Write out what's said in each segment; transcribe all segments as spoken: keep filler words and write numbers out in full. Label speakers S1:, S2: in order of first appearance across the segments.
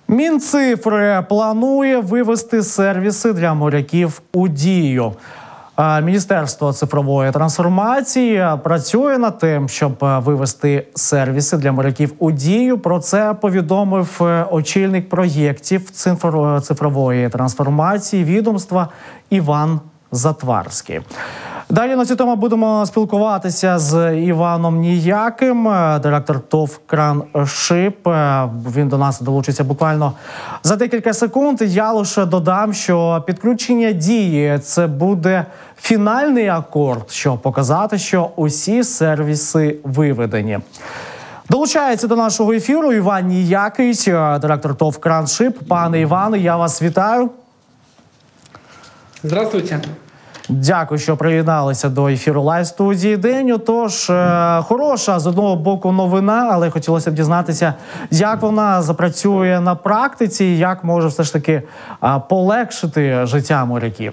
S1: Мінцифри планує вивести сервіси для моряків у дію. Міністерство цифрової трансформації працює над тим, щоб вивести сервіси для моряків у дію. Про це повідомив очільник проєктів цифрової трансформації відомства Іван Затварський. Далі на цю тему будемо спілкуватися з Іваном Ніяким, директор ТОВ «Краншип». Він до нас долучиться буквально за декілька секунд. Я лише додам, що підключення дії – це буде фінальний акорд, щоб показати, що усі сервіси виведені. Долучається до нашого ефіру Іван Ніякий, директор ТОВ «Краншип». Пане Іване, я вас вітаю.
S2: Здравствуйте.
S1: Дякую, що приєдналися до ефіру лайв-студії «День». Отож, е, хороша, з одного боку, новина, але хотілося б дізнатися, як вона запрацює на практиці, як може все ж таки е, полегшити життя моряків.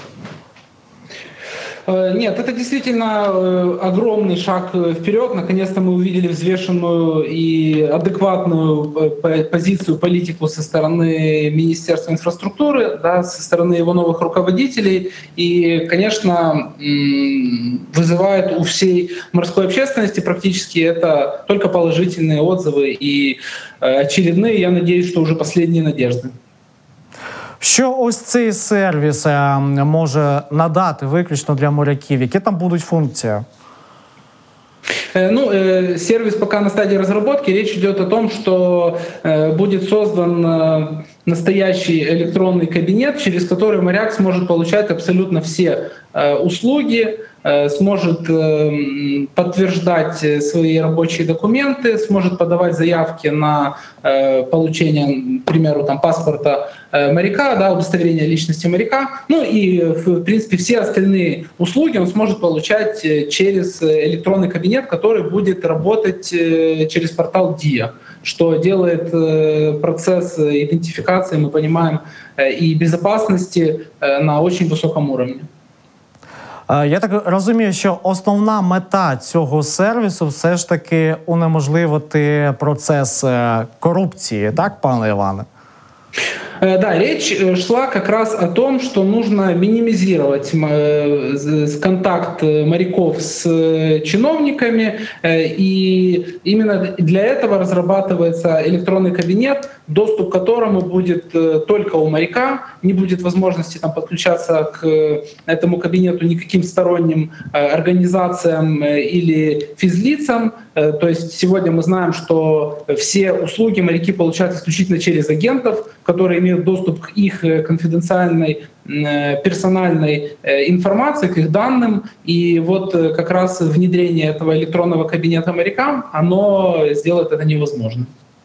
S2: Нет, это действительно огромный шаг вперед. Наконец-то мы увидели взвешенную и адекватную позицию, политику со стороны Министерства инфраструктуры, да, со стороны его новых руководителей. И, конечно, вызывает у всей морской общественности практически это только положительные отзывы и очередные, я надеюсь, что уже последние надежды.
S1: Що ось цей сервіс може надати виключно для моряків? Які там будуть функції?
S2: Ну, сервис пока на стадии разработки. Речь идет о том, что будет создан настоящий электронный кабинет, через который моряк сможет получать абсолютно все услуги, сможет подтверждать свои рабочие документы, сможет подавать заявки на получение, к примеру, там, паспорта моряка, да, удостоверения личности моряка. Ну и, в принципе, все остальные услуги он сможет получать через электронный кабинет, который будет работать через портал ДИА, что делает процесс идентификации, мы понимаем, и безопасности на очень высоком уровне.
S1: Я так розумію, що основна мета цього сервісу все ж таки унеможливити процес корупції, так, пане Іване?
S2: Да, речь шла как раз о том, что нужно минимизировать контакт моряков с чиновниками, и именно для этого разрабатывается электронный кабинет, доступ к которому будет только у моряка, не будет возможности там подключаться к этому кабинету никаким сторонним организациям или физлицам. То есть сегодня мы знаем, что все услуги моряки получают исключительно через агентов, которые имеют доступ к их конфиденциальной персональной информации, к их данным. И вот как раз внедрение этого электронного кабинета морякам, оно сделает это невозможно.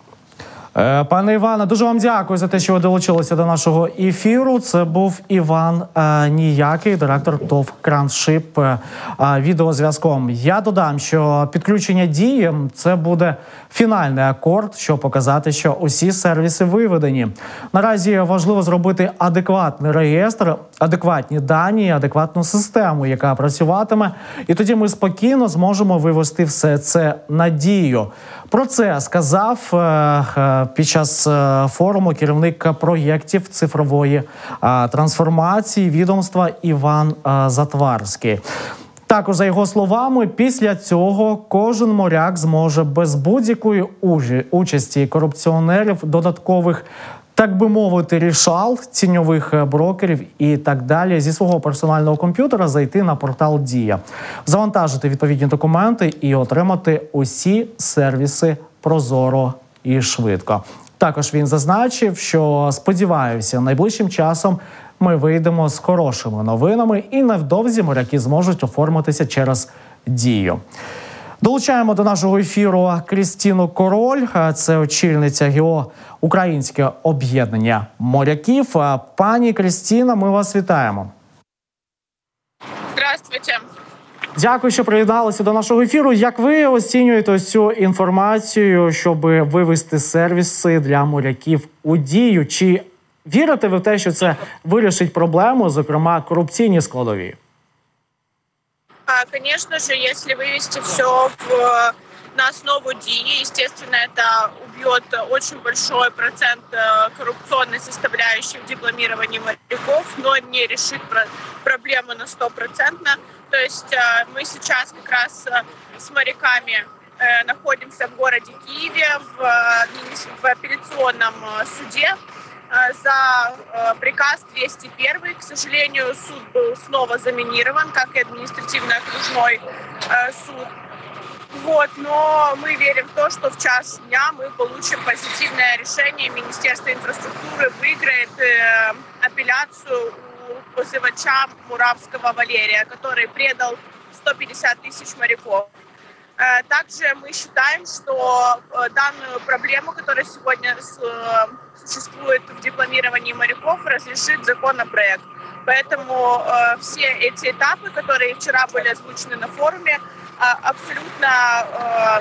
S1: Пане Іване, дуже вам дякую за те, що ви долучилися до нашого ефіру. Це був Іван е, Ніякий, директор ТОВ «Краншип» е, відеозв'язком. Я додам, що підключення дії – це буде фінальний акорд, щоб показати, що усі сервіси виведені. Наразі важливо зробити адекватний реєстр, адекватні дані, адекватну систему, яка працюватиме. І тоді ми спокійно зможемо вивести все це на дію. Про це сказав е, е, під час форуму керівник проєктів цифрової трансформації відомства Іван Затварський. Також, за його словами, після цього кожен моряк зможе без будь-якої участі корупціонерів, додаткових, так би мовити, рішал, тіньових брокерів і так далі, зі свого персонального комп'ютера зайти на портал «Дія», завантажити відповідні документи і отримати усі сервіси прозоро і швидко. Також він зазначив, що, сподіваюся, найближчим часом ми вийдемо з хорошими новинами і невдовзі моряки зможуть оформитися через «Дію». Долучаємо до нашого ефіру Крістіну Король, це очільниця ГІО «Українське об'єднання моряків». Пані Крістіна, ми вас вітаємо.
S3: Здравствуйте.
S1: Дякую, що приєдналися до нашого ефіру. Як ви оцінюєте ось цю інформацію, щоб вивести сервіси для моряків у дію? Чи вірите ви в те, що це вирішить проблему, зокрема корупційні складові?
S3: Конечно же, если вывести все в на основу ДИИ. Естественно, это убьет очень большой процент коррупционной составляющей в дипломировании моряков, но не решит проблему на сто процентов. То есть мы сейчас как раз с моряками находимся в городе Киеве в, в апелляционном суде за приказ двести один. К сожалению, суд был снова заминирован, как и административно-окружной суд. Вот, но мы верим в то, что в час дня мы получим позитивное решение. Министерство инфраструктуры выиграет э, апелляцию у позывача Муравского Валерия, который предал сто пятьдесят тысяч моряков. Э, также мы считаем, что э, данную проблему, которая сегодня с, э, существует в дипломировании моряков, разрешит законопроект. Поэтому э, все эти этапы, которые вчера были озвучены на форуме, абсолютно э,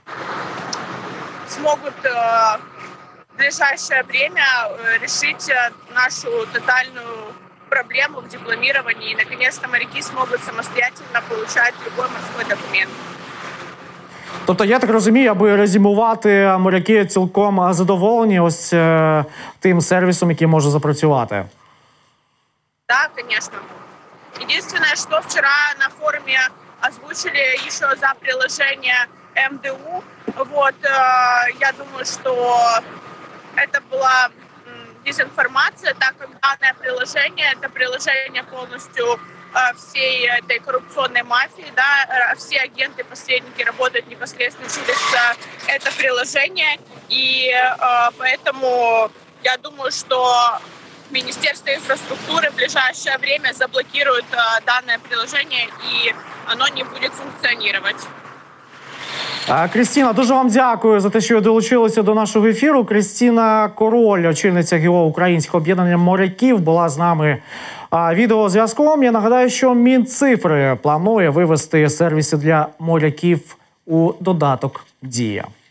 S3: смогут э, в ближайшее время решить нашу тотальную проблему в дипломировании. И, наконец-то, моряки смогут самостоятельно получать любой морской документ.
S1: Тобто, я так розумію, аби резюмувати, моряки цілком задоволені ось е, тим сервісом, який може запрацювати?
S3: Да, конечно. Единственное, что вчера на форуме озвучили еще за приложение эм дэ у. Вот, э, я думаю, что это была дезинформация, так как данное приложение, это приложение полностью э, всей этой коррупционной мафии, да, все агенты, посредники работают непосредственно через э, это приложение, и э, поэтому я думаю, что Министерство инфраструктуры в ближайшее время заблокирует э, данное приложение, и оно не будет функционировать.
S1: Крістіна, дуже вам дякую за те, що ви долучилися до нашого ефіру. Крістіна Король, очільниця ГІО Українського об'єднання моряків, була з нами відеозв'язком. Я нагадаю, що Мінцифри планує вивести сервіси для моряків у додаток «Дія».